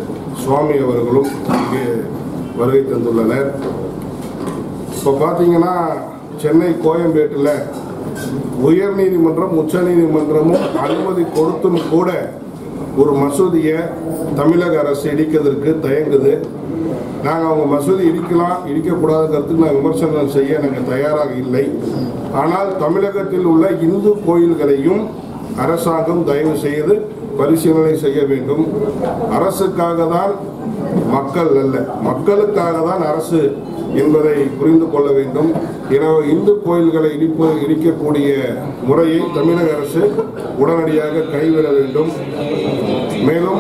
சுவாமி அவர்களும் இங்கே வருகை தந்துள்ளனர். இப்போ பார்த்தீங்கன்னா சென்னை கோயம்பேட்டில் உயர்நீதிமன்றம் உச்ச நீதிமன்றமும் அனுமதி கொடுத்தும் கூட ஒரு மசூதியை தமிழக அரசு இடிக்கிறதுக்கு தயங்குது. நாங்கள் அவங்க மசூதி இடிக்கக்கூடாதுங்கிறதுக்கு நாங்கள் விமர்சனம் செய்ய நாங்கள் தயாராக இல்லை. ஆனால் தமிழகத்தில் உள்ள இந்து கோயில்களையும் அரசாங்கம் தயவு செய்து பரிசீலனை செய்ய வேண்டும். அரசுக்காக தான் மக்கள் அல்ல, மக்களுக்காக தான் அரசு என்பதை புரிந்து கொள்ள வேண்டும். எனவே இந்து கோயில்களை இடிக்கக்கூடிய முறையை தமிழக அரசு உடனடியாக கைவிட வேண்டும். மேலும்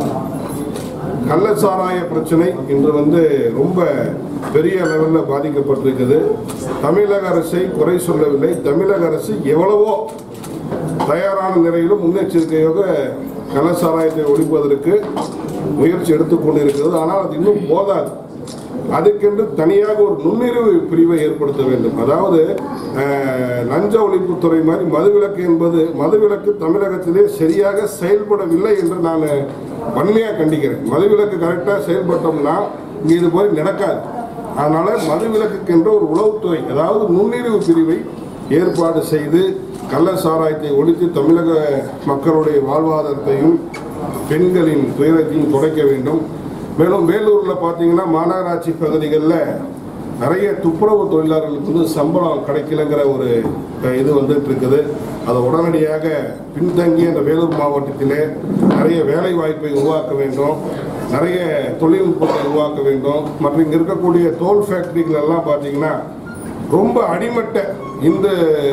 கள்ளச்சாராய பிரச்சனை இன்று ரொம்ப பெரிய லெவலில் பாதிக்கப்பட்டிருக்குது. தமிழக அரசை குறை சொல்லவில்லை. தமிழக அரசு எவ்வளவோ தயாரான நிலையிலும் முன்னெச்சரிக்கையாக கள்ளச்சாராயத்தை ஒழிப்பதற்கு முயற்சி எடுத்துக்கொண்டிருக்கிறது. ஆனால் அது இன்னும் போதாது. அதுக்கென்று தனியாக ஒரு நுண்ணிரிவு பிரிவை ஏற்படுத்த வேண்டும். அதாவது லஞ்ச ஒழிப்புத்துறை மாதிரி மதுவிலக்கு தமிழகத்திலே சரியாக செயல்படவில்லை என்று நான் வன்மையாக கண்டிக்கிறேன். மதுவிலக்கு கரெக்டாக செயல்பட்டோம்னா இங்கே இது போய் நடக்காது. அதனால மதுவிலக்குக்கென்ற ஒரு உளவுத்துறை, அதாவது நுண்ணிரிவு பிரிவை ஏற்பாடு செய்து கள்ள சாராயத்தை ஒழித்து தமிழக மக்களுடைய வாழ்வாதாரத்தையும் பெண்களின் துயரத்தையும் குறைக்க வேண்டும். மேலும் வேலூரில் பார்த்தீங்கன்னா மாநகராட்சி பகுதிகளில் நிறைய துப்புரவு தொழிலாளர்களுக்கு சம்பளம் கிடைக்கலங்கிற ஒரு இது வந்துட்டு இருக்குது. அதை உடனடியாக பின்தங்கிய இந்த வேலூர் மாவட்டத்திலே நிறைய வேலை வாய்ப்பை உருவாக்க வேண்டும், நிறைய தொழில்நுட்பத்தை உருவாக்க வேண்டும். மற்றும் இங்கே இருக்கக்கூடிய தோல் ஃபேக்டரிகள் எல்லாம் பார்த்தீங்கன்னா ரொம்ப அடிமட்ட இந்து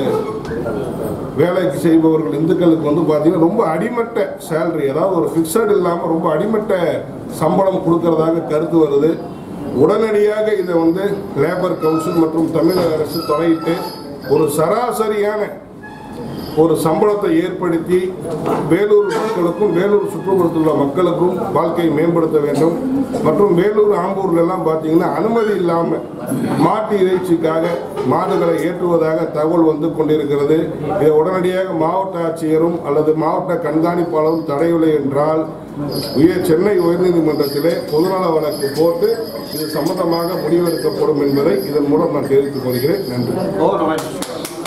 வேலைக்கு செய்பவர்கள் இந்துக்களுக்கு பார்த்தீங்கன்னா ரொம்ப அடிமட்ட சேலரி, அதாவது ஒரு ஃபிக்ஸட் இல்லாமல் ரொம்ப அடிமட்ட சம்பளம் கொடுக்கறதாக கருத்து வருது. உடனடியாக இதை லேபர் கவுன்சில் மற்றும் தமிழக அரசு தலையிட்டு ஒரு சராசரியான ஒரு சம்பளத்தை ஏற்படுத்தி வேலூர் மக்களுக்கும் வேலூர் சுற்றுப்புறத்தில் உள்ள மக்களுக்கும் வாழ்க்கையை மேம்படுத்த வேண்டும். மற்றும் வேலூர் ஆம்பூர்ல எல்லாம் பார்த்தீங்கன்னா அனுமதி இல்லாமல் மாட்டு இறைச்சிக்காக மாடுகளை ஏற்றுவதாக தகவல் கொண்டிருக்கிறது. இதை உடனடியாக மாவட்ட ஆட்சியரும் அல்லது மாவட்ட கண்காணிப்பாளரும் தடையில்லை என்றால் சென்னை உயர்நீதிமன்றத்திலே பொதுநல வழக்கு போட்டு இது சம்பந்தமாக முடிவெடுக்கப்படும் என்பதை இதன் மூலம் நான் தெரிவித்துக் கொள்கிறேன். நன்றி.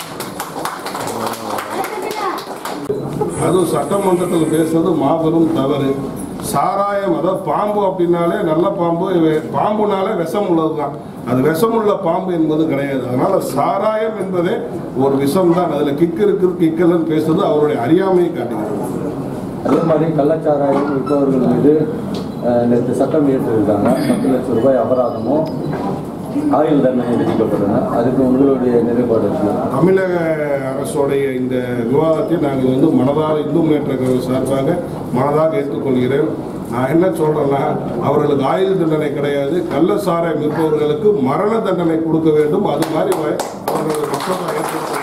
அதுவும் சட்டமன்றத்தில் பேசுறது மாபெரும் தவறு. சாராயம், அதாவது பாம்பு அப்படின்னாலே நல்ல பாம்பு, பாம்புனாலே விஷம் உள்ளது தான். அது விஷமுள்ள பாம்பு என்பது கிடையாது. அதனால சாராயம் என்பதே ஒரு விஷம் தான். அதில் கிக்கு இருக்குது கிக்கலன்னு பேசுறது அவருடைய அறியாமையை காட்டுகிறது. அதே மாதிரி கள்ளச்சாராயம் விற்பவர்கள் மீது நேற்று சட்டம் இயற்றிருக்காங்க. 10 லட்சம் ரூபாய் அபராதமும் ஆயுள் தண்டனை விதிக்கப்பட்டன. அதுக்கு உங்களுடைய நிலைப்பாடு? தமிழக அரசுடைய இந்த விவாதத்தை நாங்கள் மனதாக இந்து முன்னேற்ற கழகம் சார்பாக மனதாக ஏற்றுக்கொள்கிறேன். நான் என்ன சொல்றேன்னா, அவர்களுக்கு ஆயுள் தண்டனை கிடையாது, கள்ள சாராயம் விற்பவர்களுக்கு மரண தண்டனை கொடுக்க வேண்டும். அது மாதிரி அவர்கள் மசோதா ஏற்றுக்கொள்ள